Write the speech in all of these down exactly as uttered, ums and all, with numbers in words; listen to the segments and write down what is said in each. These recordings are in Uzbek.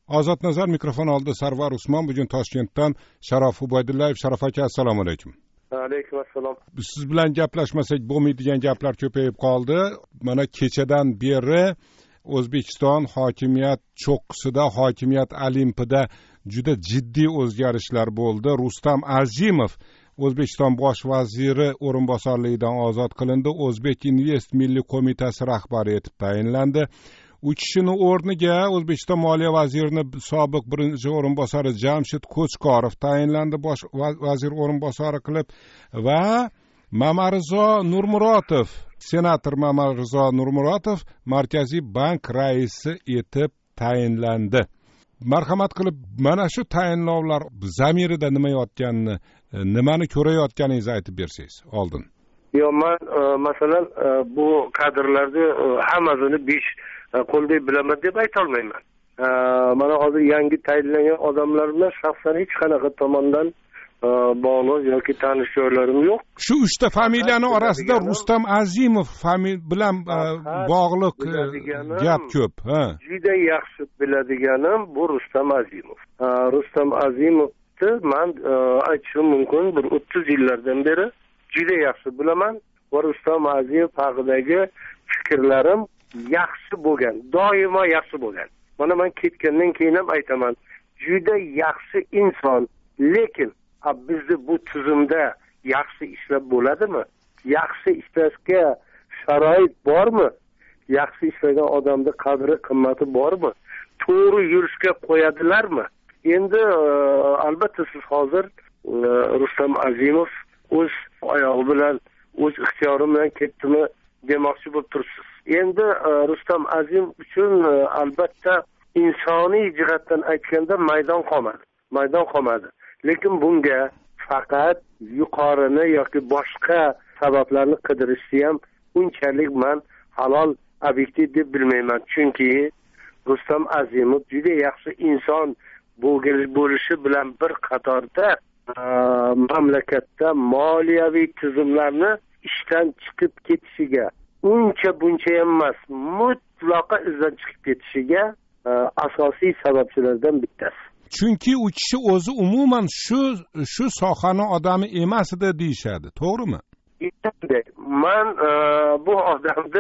Ozod Nazar mikrofon oldida Sarvar Usmon. Bugun Toshkentdan Sharof Ubaydullayev. Sharof aka, assalomu alaykum. Alaykum assalom. Siz bilan gaplashmasak bo'lmaydigan gaplar ko'payib qoldi. Mana kechadan beri O'zbekiston hokimiyat cho'qqisida, hokimiyat olimpida juda jiddiy o'zgarishlar bo'ldi. Rustam Azimov O'zbekiston bosh vaziri o'rinbosarligidan ozod qilindi. O'zbek Invest milliy qo'mitasi rahbari etib tayinlandi. U kishini o'rniga O'zbekiston moliya vazirining sobiq birinchi o'rinbosari Jamshid Qo'chqorov tayinlandi bosh vazir o'rinbosari qilib va Mamarizo Nurmurotov, senator Mamarizo Nurmurotov Markaziy bank raisi etib tayinlandi. Marhamat qilib mana shu tayinlovlar zamirida nima yotganini, nimani ko'rayotganingizni aytib bersangiz oldin. Yo'q, men masalan bu kadrlarni hammasini besh qo'lday bilaman deb ayta olmayman. Mana hozir yangi tayinlangan odamlar bilan shaxsan hech qanaqa tomondan bog'liq yoki tanish joylarim yo'q. Shu uchta familiyaning orasida Rustam Azimov bilan bog'liq gap ko'p. Ha. Juda yaxshi biladiganim bu Rustam Azimov. Rustam Azimovni men aytishim mumkin bir o'ttiz yillardan beri juda yaxshi bilaman va Rustam Azimov haqidagi fikrlarim yaxshi bo'lgan, doimo yaxshi bo'lgan. Mana men ketgandan keyin ham aytaman, juda yaxshi inson, lekin bizda bu tuzumda yaxshi ishlab bo'ladimi? Yaxshi ishlashga sharoit bormi? Yaxshi ishlagan odamda qadri qimmati bormi? To'g'ri yurishga qo'yadilarmi? Endi albatta siz hozir Rustam Azimov o'z oyog'i bilan, o'z ixtiyori bilan ketdimi demoqchi bo'lib tursiz. Endi Rustam Azimov uchun albatta insoniy jihatdan aytganda maydon qolmadi. Maydon qolmadi. Lekin bunga faqat yuqorini yoki boshqa sabablarni qidirishni ham unchalik men halol, obyektiv deb bilmayman. Chunki Rustam Azimov juda yaxshi inson bo'lishi bilan bir qatorda mamlakatda moliyaviy tizimlarni ishdan chiqib ketishiga, uncha buncha emas, mutlaqo izdan chiqib ketishiga asosiy sababchilardan bittasi. Chunki u kishi o'zi umuman shu shu sohani odami emas edi deyshadi, to'g'rimi? Men bu odamni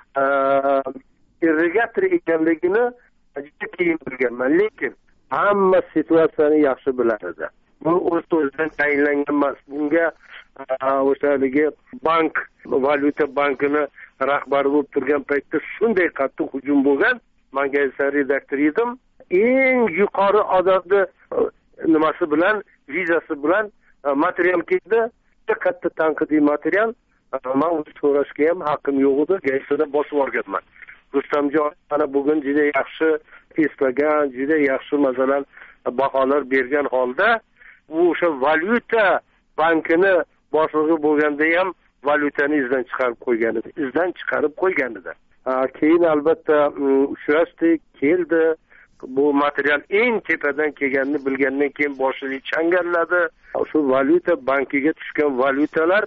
irrigator ekanligini juda keyin bilganman, lekin hamma situatsiyani yaxshi bilar edi. Bu o'z-o'zidan tayinlangan emas. Bunga o'shaligi bank, valyuta bankini rahbari bo'lib turgan paytda shunday qattiq hujum bo'lgan. Men gazeta redaktori edim. Eng yuqori odamni nimasi bilan, vizasi bilan material keldi. Katta tanqidiy material. Men uni so'rashga ham haqqim yo'q edi. Gazetada bosib olganman. Rustamjon mana bugun juda yaxshi eslagan, juda yaxshi masalan baholar bergan holda u o'sha valyuta bankini boshlig'i bo'lganda ham valyutani izdan chiqarib qo'ygan edi. Izdan chiqarib qo'ygan edi. Keyin albatta uchrashdik, keldi. Bu material eng tepadan kelganini bilgandan keyin boshiga changalladi. Shu valyuta bankiga tushgan valyutalar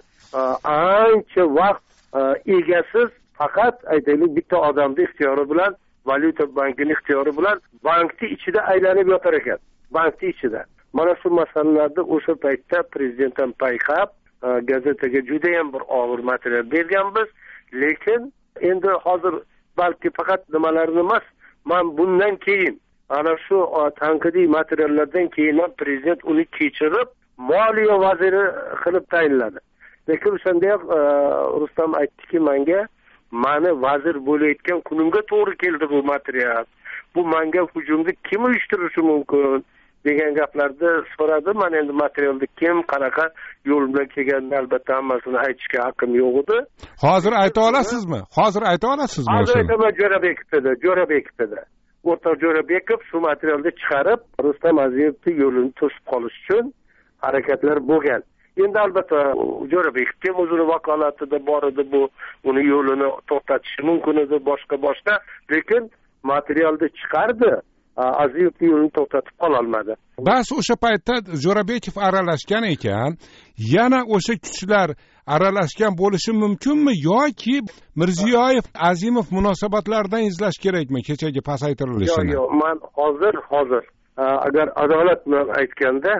ancha vaqt egasiz, faqat aytaylik bitta odamning ixtiyori bilan, valyuta bankining ixtiyori bilan bankni ichida aylanib yotar ekan. Bankni ichida. Mana shu masalalarda o'sha paytda prezident ham payqab, gazetaga juda ham bir og'ir material berganmiz, lekin endi hozir balki faqat nimalarni emas, men bundan keyin ana shu tanqidiy materiallardan keyin ham prezident uni kechirib moliya vaziri qilib tayinladi. Lekin o'shanda ham Rustam aytdiki menga, meni vazir bo'layotgan kunimga to'g'ri keldi bu material. Bu menga hujumni kim uyushtirishi mumkin degan gaplarni so'radi. Men endi materialni kim, qanaqa yo'l bilan kelganini albatta hammasini aytishga haqqim yo'q edi. Hozir ayta olasizmi? Hozir ayta olasizmi? Hozir aytaman, Jo'rabekovda, Jo'rabekovda. O'rtoq Jo'rabekov shu materialni chiqarib, Rustam Azimovning yo'lini to'sib qolish uchun harakatlar bo'lgan. Endi albatta Jo'rabekov o'zini vakolatida bor edi, bu uni yo'lini to'xtatishi mumkin edi, boshqa boshqa, lekin materialni chiqardi. Azimovning yo'lini to'xtatib qola olmadi. Bas o'sha paytda Jo'rabekov aralashgan ekan, yana o'sha kuchlar aralashgan bo'lishi mumkinmi yoki Mirziyoyev Azimov munosabatlaridan izlash kerakmi kechagi pasaytirilishini? Yo'q, yo'q, men hozir hozir agar adolat bilan aytganda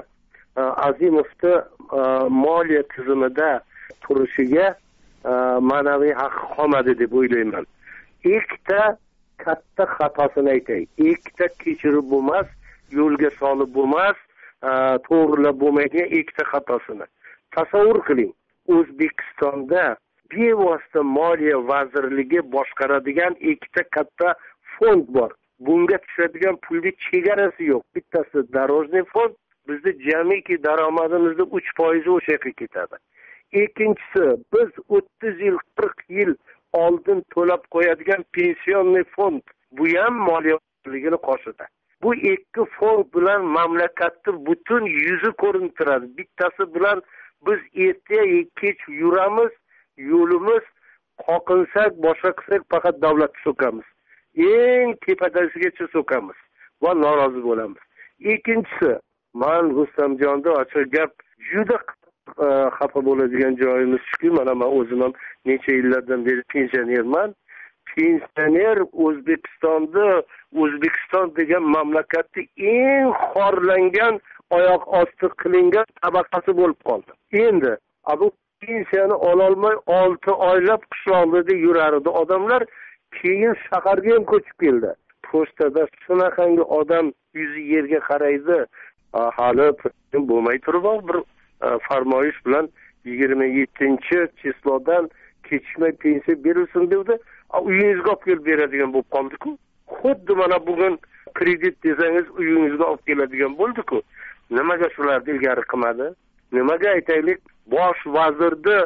Azimovni moliya tizimida turishiga ma'naviy haqqi qolmadi deb o'ylayman. Ikkita katta xatosini aytay. Ikkita kechirib bo'lmas, yo'lga solib bo'lmas, to'g'rilab bo'lmaydigan ikkita xatosini. Tasavvur qiling, O'zbekistonda bevosita moliya vazirligi boshqaradigan ikkita katta fond bor. Bunga tushadigan pulning chegarasi yo'q. Bittasi Darojniy fond, bizda jamiki daromadimizda uch foiz o'sha yerga ketadi. Ikkinchisi, biz o'ttiz yil, qirq yil oldin to'lab qo'yadigan pensioniy fond, bu ham moliya vazirligini qoshida. Bu ikki fond bilan mamlakatning butun yuzi ko'rinib turadi. Bittasi bilan biz erta kech yuramiz, yo'limiz qoqinsak, boshqa qilsak faqat davlatni so'kamiz. Eng tepadasigacha so'kamiz va norozi bo'lamiz. Ikkinchisi, men Rustamjonda ochiq gap juda xafa bo'ladigan joyimiz shuki, mana men o'zim ham necha yillardan beri pensionerman. Pensioner O'zbekistonda, O'zbekiston degan mamlakatning eng xorlangan, oyoq osti qilingan tabaqasi bo'lib qoldi. Endi bu pensiyani ololmay olti oylab qishloqlarda yurar edi odamlar, keyin shaharga ham ko'chib keldi. Pochtada shunaqangi odam yuzi yerga qaraydi. Hali bo'lmay turib bir farmoyish bilan yigirma yettinchi cheklovdan kechmay pensiya berilsin dedi. Uyingizga olib kelib beradigan bo'lib qoldi-ku. Xuddi mana bugun kredit desangiz uyingizga olib keladigan bo'ldi-ku. Nimaga shularni ilgari qilmadi? Nimaga aytaylik, bosh vazirni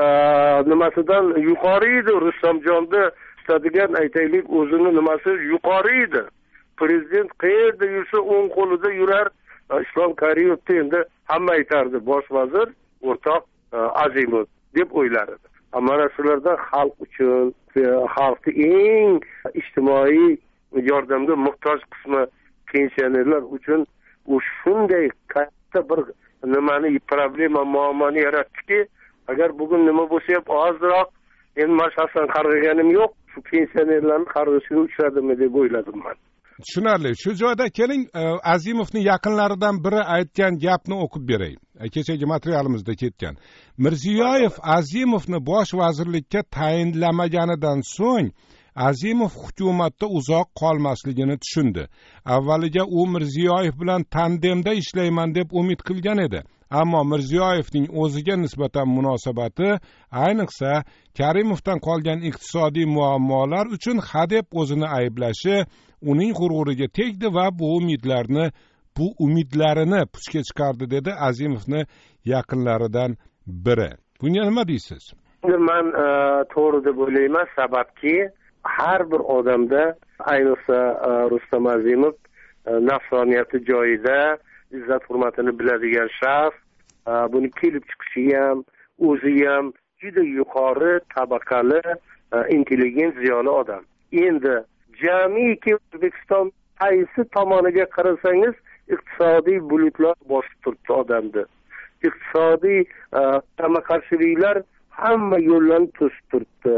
nimasidan yuqori edi, Rustamjonni tutadigan aytaylik o'zini nimasi yuqori edi. Prezident qayerda yursa o'ng qo'lida yurar. Islom Karimov endi hamma aytardi, bosh vazir o'rtoq Azimov deb o'ylardi. Mana shulardan xalq uchun, xalqning eng ijtimoiy yordamga muhtoj qismi pensionerlar uchun u shunday katta bir nimani, problema, muammoni yaratdiki, agar bugun nima bo'lsa ham ozroq, endi men shaxsan qarg'aganim yo'q, shu pensionerlarni qarg'ishiga uchradimmi deb o'yladim men. Tushunarli. Shu joyda keling, Azimovning yaqinlaridan biri aytgan gapni o'qib beray. Kechagi materialimizda ketgan. Mirziyoyev Azimovni bosh vazirlikka tayinlamaganidan so'ng Azimov hukumatda uzoq qolmasligini tushundi. Avvaliga u Mirziyoyev bilan tandemda ishlayman deb umid qilgan edi. Ammo Mirziyoyevning o'ziga nisbatan munosabati, ayniqsa Karimovdan qolgan iqtisodiy muammolar uchun hadeb o'zini ayblashi uning g'ururiga tegdi va bu umidlarni, bu umidlarini puchga chiqardi, dedi Azimovni yaqinlaridan biri. Bunga nima deysiz? Men to'g'ri deb o'ylayman, sababki har bir odamda, ayniqsa Rustam Azimov nafsoniyati joyida, izzat hurmatini biladigan shaxs, buni kelib chiqishi ham, o'zi ham juda yuqori tabaqali, intelligent, ziyoli odam. Endi jamiki O'zbekiston qaysi tomoniga qarasangiz, iqtisodiy bulutlar bosib turibdi odamni. Iqtisodiy qarama-qarshiliklar hamma yo'llarni to'sib turibdi.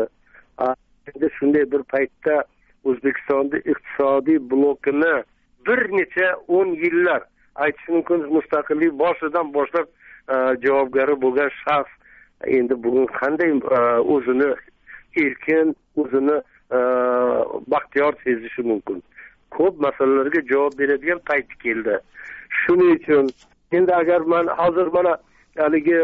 Endi shunday bir paytda O'zbekistonda iqtisodiy blokini bir necha o'n yillar, aytish mumkin, mustaqillik boshidan boshlab javobgari bo'lgan shaxs endi bugun qanday o'zini erkin, o'zini baxtiyor sezishi mumkin? Ko'p masalalarga javob beradigan payt keldi. Shuning uchun endi agar men hozir mana haligi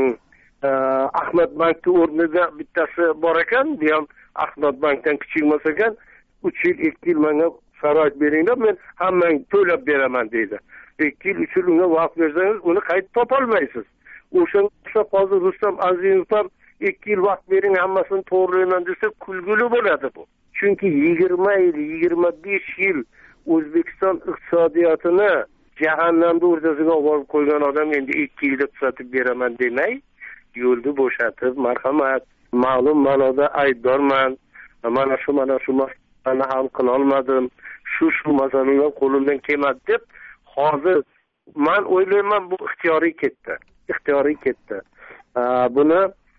Ahmad Bankning o'rnida bittasi bor ekan, bu ham Ahmad Bankdan kichik emas ekan, uch yil, ikki yil menga sharoit beringlar, men hammang to'lab beraman deydi. ikki yil, uch yil unga vaqt bersangiz, uni qaytib topolmaysiz. O'shanga hozir Rustam Azimov ham ikki yil vaqt bering, hammasini to'g'rilayman desa kulguli bo'ladi bu. Chunki yigirma yil, yigirma besh yil O'zbekiston iqtisodiyotini jahannamda o'rtasiga olib qo'ygan odam endi ikki yilda tuzatib beraman demay, yo'lni bo'shatib, marhamat, ma'lum ma'noda aybdorman, mana shu mana shu masalani hal qila olmadim, shu shu masalalar qo'limdan kelmadi deb, hozir men o'ylayman bu ixtiyoriy ketdi. Ixtiyoriy ketdi. Buni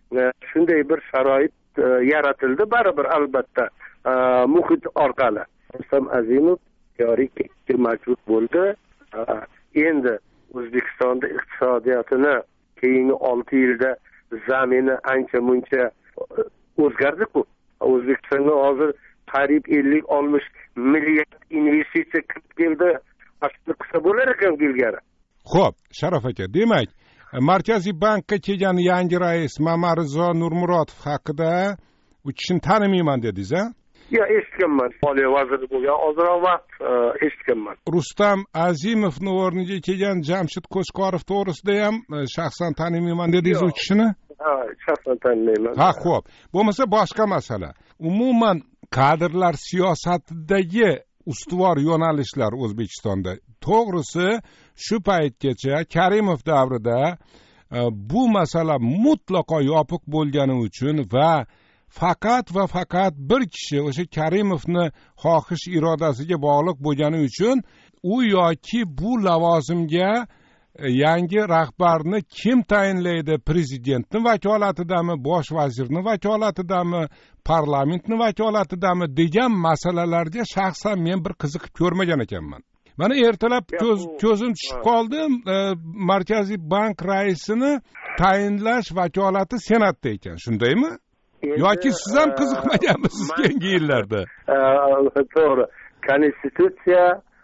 shunday bir sharoit yaratildi baribir albatta muhit orqali. Rustam Azimov joriy ketishga majbur bo'ldi. Endi O'zbekistonda iqtisodiyotini keyingi olti yilda zamini ancha muncha o'zgardi-ku. O'zbekistonga hozir qariyb ellik oltmish milliard investitsiya kirib keldi. Aslida qilsa bo'lar ekan ilgari. Xo'p, Sharof aka, demak, Markaziy bankka kelgan yangi rais Mamarizo Nurmurodov haqida u kishini tanimayman dedingiz-a? Ya, eshitganman. Moliya vaziri bo'lgan ozroq vaqt eshitganman. Rustam Azimovning o'rniga kelgan Jamshid Qo'chqorov to'g'risida ham shaxsan tanimayman dedingiz u kishini? Ha, shaxsan tanimayman. Ha, xo'p. Bo'lmasa boshqa masala. Umuman kadrlar siyosatidagi ustuvor yo'nalishlar O'zbekistonda. To'g'risi, shu paytgacha Karimov davrida bu masala mutlaqo yopiq bo'lgani uchun va faqat va faqat bir kishi o'sha Karimovni xohish irodasiga bog'liq bo'lgani uchun u yoki bu lavozimga yangi rahbarni kim tayinlaydi? Prezidentning vakolatidami, bosh vazirning vakolatidami, parlamentning vakolatidami degan masalalarga shaxsan men bir qiziqib ko'rmagan ekanman. Mana ertalab ko'z, ko'zim tushib qoldi, Markaziy bank raisini tayinlash vakolati senatda ekan, shundaymi? Yoki siz ham qiziqmaganmisiz keyingi yillarda? To'g'ri. Konstitutsiya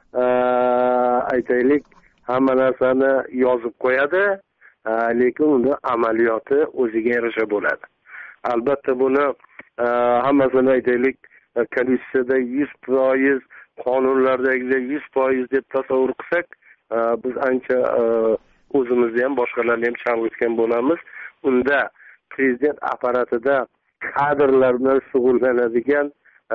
aytaylik hamma narsani yozib qo'yadi, lekin uni amaliyoti o'ziga yarasha bo'ladi. Albatta buni hammasini aytaylik konstitutsiyada yuz foiz, qonunlardagidek yuz foiz deb tasavvur qilsak, biz ancha o'zimizni ham boshqalarni ham chalg'itgan bo'lamiz. Unda prezident apparatida kadrlar bilan shug'ullanadigan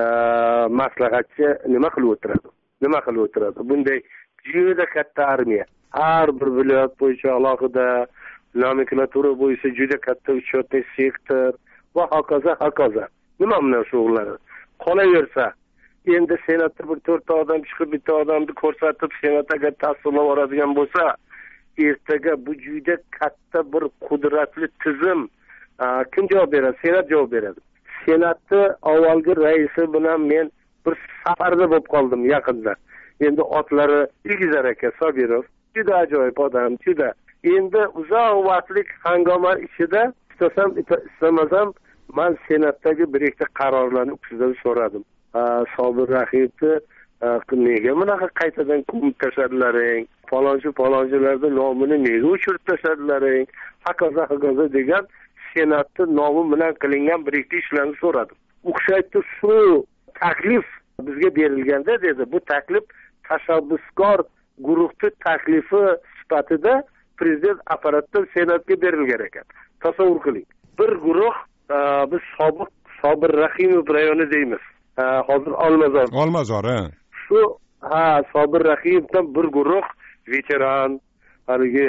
maslahatchi nima qilib o'tiradi? Nima qilib o'tiradi? Bunday juda katta armiya. Har bir viloyat bo'yicha alohida, nomenklatura bo'yicha juda katta uchyotli sektor va hokazo, hokazo. Nima bilan shug'ullanadi? Qolaversa, endi senatda bir to'rtta odam chiqib bitta odamni ko'rsatib senatga tasdiqlab yuboradigan bo'lsa, ertaga bu juda katta bir qudratli tizim kim javob beradi? Senat javob beradi. Senatni avvalgi raisi bilan men bir safarda bo'lib qoldim yaqinda. Endi otlari Ilgizar aka Sobirov juda ajoyib odam, juda. Endi uzoq vaqtlik hangoma ichida istasam istamasam men senatdagi bir ikkita qarorlarni ustidan so'radim. Sobir Rahimovni nega bunaqa qaytadan ko'mib tashladilaring? Falonchi falonchilarda nomini nega o'chirib tashladilaring? Hokazo hokazo degan senatni nomi bilan qilingan bir ikkita ishlarni so'radim. U kishi aytdi, shu taklif bizga berilganda dedi, bu taklif tashabbuskor guruhni taklifi sifatida prezident apparatidan senatga berilgan ekan. Tasavvur qiling. Bir guruh biz sobiq Sobir Rahimov rayoni deymiz. Hozir Olmazor. Olmazor, ha. Shu ha Sobir Rahimovdan bir guruh veteran, haligi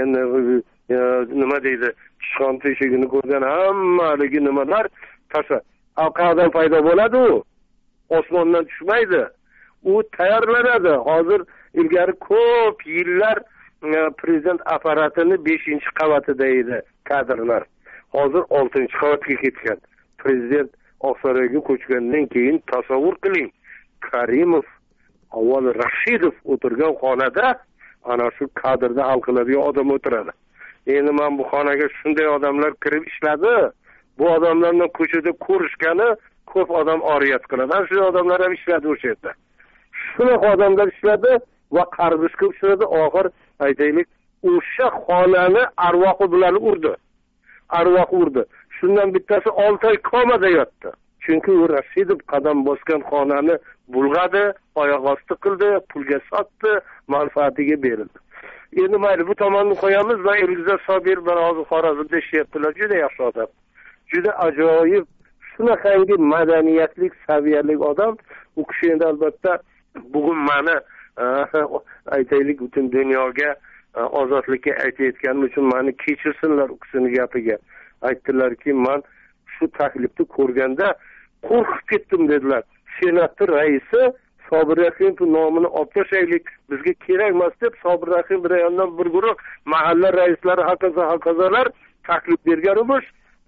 nima deydi, Shon teshigini ko'rgan hammaligi nimalar tasha. Alqadan paydo bo'ladi u. Osmondan tushmaydi. U tayyorlanadi. Hozir ilgari ko'p yillar prezident apparatini beshinchi qavatida edi kadrlar. Hozir oltinchi qavatga ketgan. Prezident Oqsaroyga ko'chgandan keyin tasavvur qiling. Karimov, avval Rashidov o'tirgan xonada ana shu kadrda hal qiladigan odam o'tiradi. Endi men bu xonaga shunday odamlar kirib ishladi. Bu odamlarni ko'chada ko'rishgani ko'p odam oriyat qiladi. Ana shu odamlar ham ishladi o'sha yerda. Shunaqa odamlar ishladi va qarbishga uchradi. Oxir aytaylik, o'sha xonani arvohi bilan urdi. Arvoh urdi. Shundan bittasi olti oy komada yotdi. Chunki u Rashidov qadam bosgan xonani bulg'adi, oyoq osti qildi, pulga sotdi, manfaatiga berildi. Endi mayli bu tomonni qo'yamiz va Ilgizar Sobirov bilan hozir Xorazmda ishlayaptilar. Juda yaxshi odam. Juda ajoyib, shunaqangi madaniyatlik, saviyalik odam. U kishi endi albatta bugun meni aytaylik butun dunyoga ozodlikka aytayotganim uchun meni kechirsinlar u kishining gapiga. Aytdilarki, men shu taklifni ko'rganda qo'rqib ketdim dedilar. Senatning raisi Sobir Rahimov nomini olib tashlaylik, bizga kerak emas deb Sobir Rahimov rayonidan bir guruh mahalla raislari hokazo hokazolar taklif bergan emish.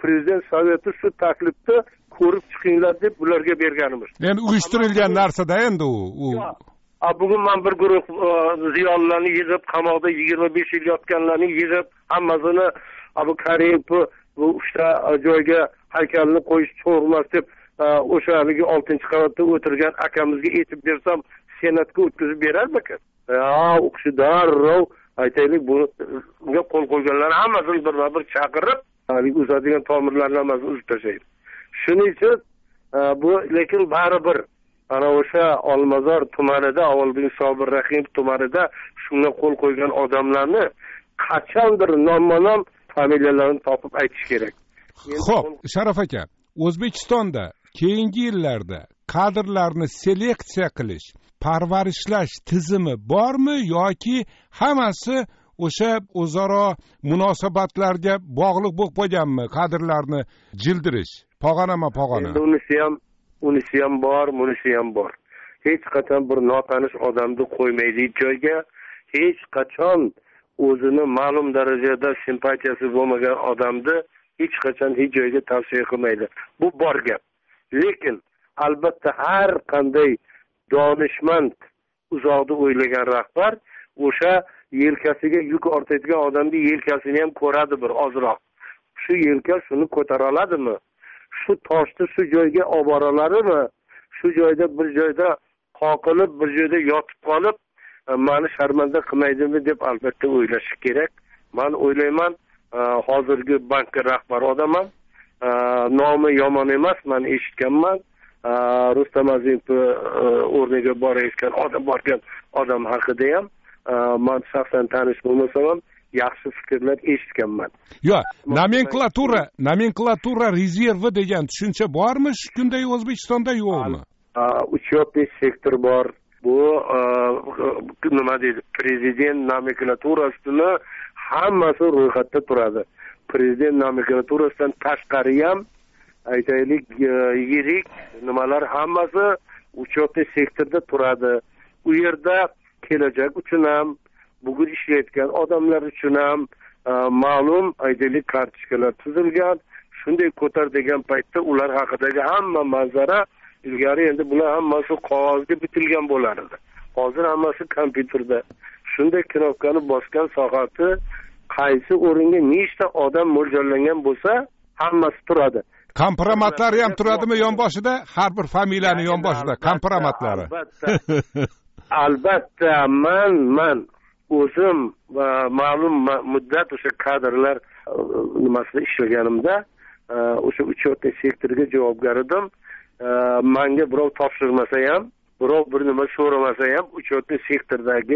prezident soveti shu taklifni ko'rib chiqinglar deb ularga berganimiz. Endi uyushtirilgan narsada endi u. Bugun men bir guruh ziyolilarni yig'ib, qamoqda yigirma besh yil yotganlarni yig'ib, hammasini Abu Karim bu uchta joyga haykalni qo'yish to'g'rimas deb o'sha haligi oltinchi qavatda o'tirgan akamizga aytib bersam, senatga o'tkazib berarmikan? Ha, u kishi darrov aytaylik bunga qo'l qo'yganlar hammasini birma-bir chaqirib, haligi uzadigan tomirlarni hammasini uzib tashlaydi. Shuning uchun bu lekin baribir ana o'sha Olmazor tumanida, avvalgi Sobir Rahim tumanida shunga qo'l qo'ygan odamlarni qachondir nomma-nom familiyalarini topib aytish kerak. Xo'p, Sharaf aka, O'zbekistonda keyingi yillarda kadrlarni seleksiya qilish, parvarishlash tizimi bormi yoki hammasi o'sha o'zaro munosabatlarga bog'liq bo'lib qolganmi, kadrlarni jildirish? Pog'onama pog'ona. Endi unisi ham, unisi ham bor, bunisi ham bor. Hech qachon bir notanish odamni qo'ymaydi joyga, hech qachon o'zini ma'lum darajada simpatiyasi bo'lmagan odamni hech qachon hech joyga tavsiya qilmaydi. Bu bor gap. Lekin albatta har qanday donishmand, uzoqda o'ylagan rahbar o'sha yelkasiga yuk ortayotgan odamni yelkasini ham ko'radi bir ozroq. Shu yelka shuni ko'tara oladimi? Shu toshni shu joyga olib boralarimi? Shu joyda bir joyda qoqilib, bir joyda yotib qolib, meni sharmanda qilmaydimi deb albatta o'ylash kerak. Men o'ylayman, hozirgi bankka rahbar odamman. Nomi yomon emas, men eshitganman. Rustam Azimov o'rniga borayotgan odam borgan odam haqida ham men shaxsan tanish bo'lmasam ham yaxshi fikrlar eshitganman. Yo'q, nomenklatura, nomenklatura rezervi degan tushuncha bormi shunday O'zbekistonda yo'qmi? Uchetniy sektor bor. Bu nima deydi? Prezident nomenklaturasini hammasi ro'yxatda turadi. Prezident nomenklaturasidan tashqari ham aytaylik yirik nimalar hammasi uchetniy sektorda turadi. U yerda kelajak uchun ham, bugun ishlayotgan odamlar uchun ham ma'lum aytaylik kartochkalar tuzilgan. Shunday ko'tar degan paytda ular haqidagi hamma manzara ilgari endi bular hammasi qog'ozga bitilgan bo'lar edi. Hozir hammasi kompyuterda. Shunday knopkani bosgan soati qaysi o'ringa nechta odam mo'ljallangan bo'lsa, hammasi turadi. Kompromatlari ham turadimi yonboshida? Har bir familiyaning yonboshida kompromatlari. Albatta. Albatta, men men o'zim ma'lum muddat o'sha kadrlar nimasida ishlaganimda, o'sha uchetniy sektorga javobgar edim. Menga birov topshirmasa ham, birov bir nima so'ramasa ham, uchetniy sektordagi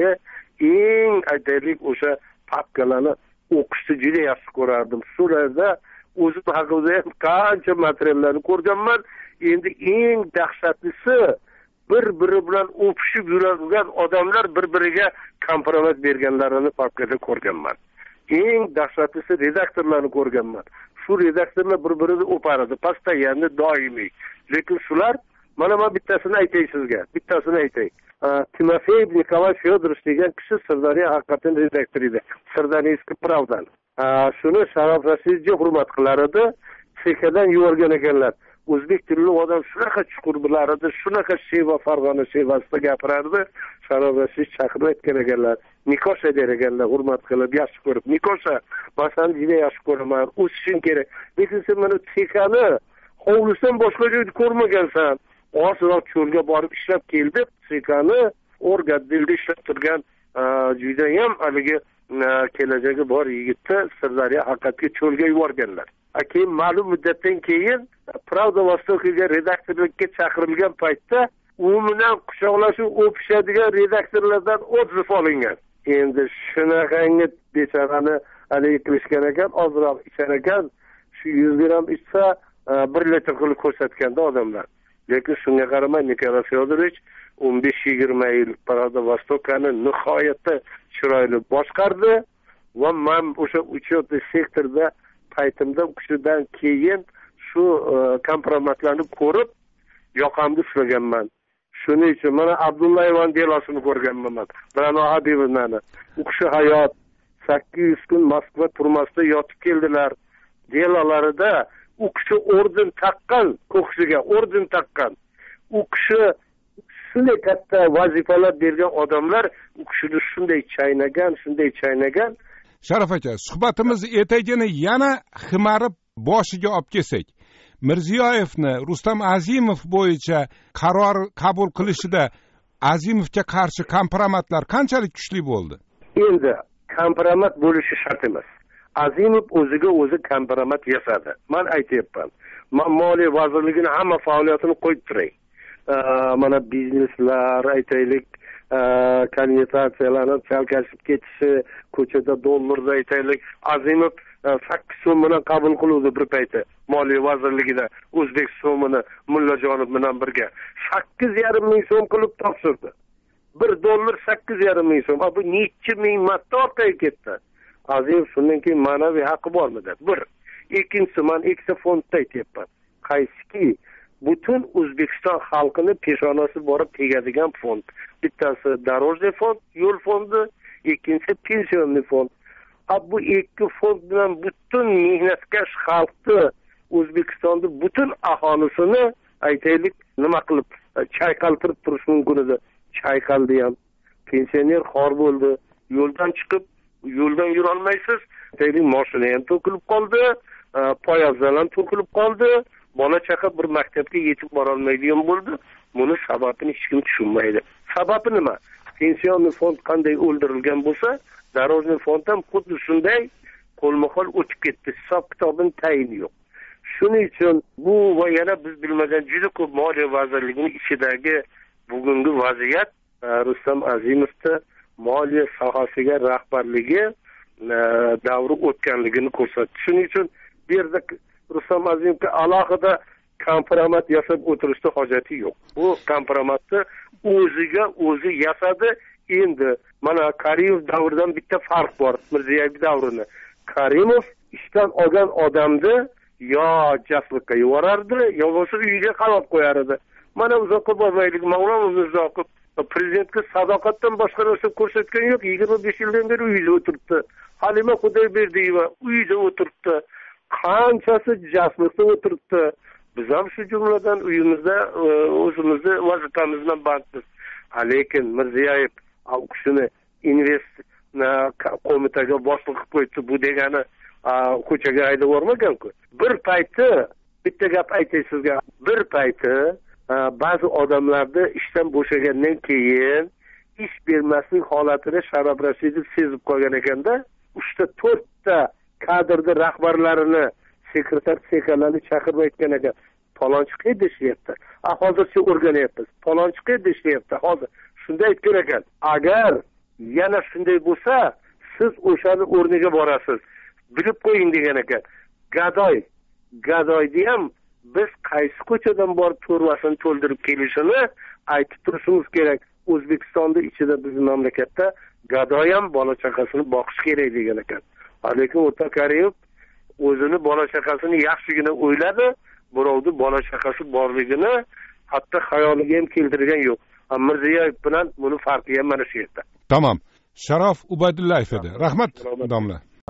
eng aytaylik o'sha papkalarni o'qishni juda yaxshi ko'rardim. Shularda o'zim haqimda ham qancha materiallarni ko'rganman. Endi eng dahshatlisi bir-biri bilan o'pishib yuradigan odamlar bir-biriga kompromat berganlarini papkada ko'rganman. Eng dahshatlisi redaktorlarni ko'rganman. Shu redaktorlar bir-birini o'par edi, постоянно doimiy. Lekin shular, mana men bittasini aytay sizga, bittasini aytay. Timofeyev Nikolay Fyodorovich degan kishi Sirdaryo haqiqatan redaktor edi. Sirdaryoskiy Pravdan. Shuni Sharof Rashidovga hurmat qilar edi, chekadan yuborgan ekanlar. O'zbek tilli odam shunaqa chuqur bilar edi, shunaqa Sheva Farg'ona Shevasida gapirardi. Sharof Rashidov chaqirib aytgan ekanlar. Nikosha der ekanlar, hurmat qilib, yaxshi ko'rib. Nikosha, men seni juda yaxshi ko'raman, o'sishing kerak. Lekin sen mana chekani hovlisan boshqa joyda ko'rmagansan. Ozroq cho'lga borib ishlab keldi, chekani o'rgatdilda ishlab turgan juda ham haligi kelajagi bor yigitni Sirdaryo haqiqatga cho'lga yuborganlar. Keyin ma'lum muddatdan keyin Pravda Vostokiga redaktorlikka chaqirilgan paytda u bilan quchoqlashib o'pishadigan redaktorlardan o'tib olingan. Endi shunaqangi bechorani haligi qilishgan ekan, ozroq ichar ekan, shu yuz gramm ichsa bir litr qilib ko'rsatganda odamlar. Lekin shunga qaramay Nikolay Fyodorovich o'n besh yigirma yil Pravda Vostokani nihoyatda chiroyli boshqardi va men o'sha uchetniy sektorda paytimda o'qishdan keyin shu kompromatlarni ko'rib yoqamda ushlaganman. Shuning uchun mana Abdulla Ivan delosini ko'rganman. Ra'no Habibovnani. U kishi hayot sakkiz yuz kun Moskva turmasida yotib keldilar. Delolarida u kishi orden taqqan, ko'ksiga orden taqqan, u kishi shunday katta vazifalar bergan odamlar u kishini shunday chaynagan, shunday chaynagan. Sharaf aka, suhbatimiz etagini yana ximarib boshiga olib kelsak, Mirziyoyevni Rustam Azimov bo'yicha qaror qabul qilishida Azimovga qarshi kompromatlar qanchalik kuchli bo'ldi? Endi kompromat bo'lishi shart emas. Azimov o'ziga o'zi kompromat yasadi. Men aytayapman. Men Moliya vazirligining hamma faoliyatini qo'yib turay. Mana bizneslar, aytaylik, konvertatsiyalarni chalkashib ketishi, ko'chada dollarda aytaylik, Azimov sakkiz so'm bilan qabul qiluvdi bir payti Moliya vazirligida o'zbek so'mini Mullajonov bilan birga sakkiz yarim ming so'm qilib topshirdi. bir dollar sakkiz yarim ming so'm. Bu necha ming marta orqaga ketdi. Azimov shundan keyin ma'naviy haqqi bormidi? Bir. Ikkinchisi, men ikkita fondda aytyapman. Qaysiki butun O'zbekiston xalqini peshonasi borib tegadigan fond. Bittasi Дорожный fond, yo'l fondi, ikkinchisi pensioniy fond. Bu ikki fond bilan butun mehnatkash xalqni, O'zbekistonning butun aholisini aytaylik nima qilib chayqaltirib turish mumkin edi. Chayqaldi ham. Pensioner xor bo'ldi. Yo'ldan chiqib, yo'ldan yura olmaysiz. Aytaylik mashina ham to'kilib qoldi, poyabzal ham to'kilib qoldi. Bola chaqa bir maktabga yetib bora olmaydigan bo'ldi. Buni sababini hech kim tushunmaydi. Sababi nima? Pensioniy fond qanday o'ldirilgan bo'lsa, Дорожный fond ham xuddi shunday qo'lma-qo'l o'tib ketdi. Hisob kitobning tayini yo'q. Shuning uchun bu va yana biz bilmagan juda ko'p Moliya vazirligining ichidagi bugungi vaziyat Rustam Azimovda moliya sohasiga rahbarligi davri o'tganligini ko'rsatdi. Shuning uchun bu yerda Rustam Azimovga alohida kompromat yasab o'tirishda hojati yo'q. Bu kompromatni o'ziga o'zi yasadi. Endi mana Karimov davridan bitta farq bor, Mirziyoyev davrini. Karimov ishdan olgan odamni yo jaslikka yuborardi, yo bo'lmasa uyiga qamab qo'yar edi. Mana uzoqqa bormaylik, Mavlon Umurzoqov prezidentga sadoqatdan boshqa narsa ko'rsatgan yo'q. yigirma besh yildan beri uyida o'tiribdi. Halima Xudoyberdiyeva uyida o'tiribdi. Qanchasi jaslikda o'tiribdi. Biz ham shu jumladan uyimizda o'zimizni vazifamizdan bandmiz. Lekin Mirziyoyev u kishini invest qo'mitaga boshliq qilib qo'ydi. Bu degani ko'chaga haydab yubormagan-ku. Bir payti bitta gap aytay sizga. Bir payti ba'zi odamlarni ishdan bo'shagandan keyin ish bermaslik holatini Sharof Rashidov sezib qolgan ekanda, uchta to'rtta kadrni rahbarlarini, sekretar sekretarini chaqirib aytgan ekan. Palonchi qayerda ishlayapti? A hozircha o'rganyapmiz. Palonchi qayerda ishlayapti? Hozir shunday aytgan ekan. Agar yana shunday bo'lsa, siz o'shani o'rniga borasiz. Bilib qo'ying degan ekan. Gadoy, Gadoyni ham biz qaysi ko'chadan borib to'rvasini to'ldirib kelishini aytib turishimiz kerak. O'zbekistonda ichida bizning mamlakatda Gadoy ham bola chaqasini boqish kerak degan ekan. Lekin o'ta Karimov o'zini bola chaqasini yaxshigina o'yladi. Birovni bola chaqasi borligini hatto xayoliga ham keltirgan yo'q. Mirziyoyev bilan buni farqi ham mana shu yerda. Tamam. Sharof Ubaydullayev edi. Rahmat, domla.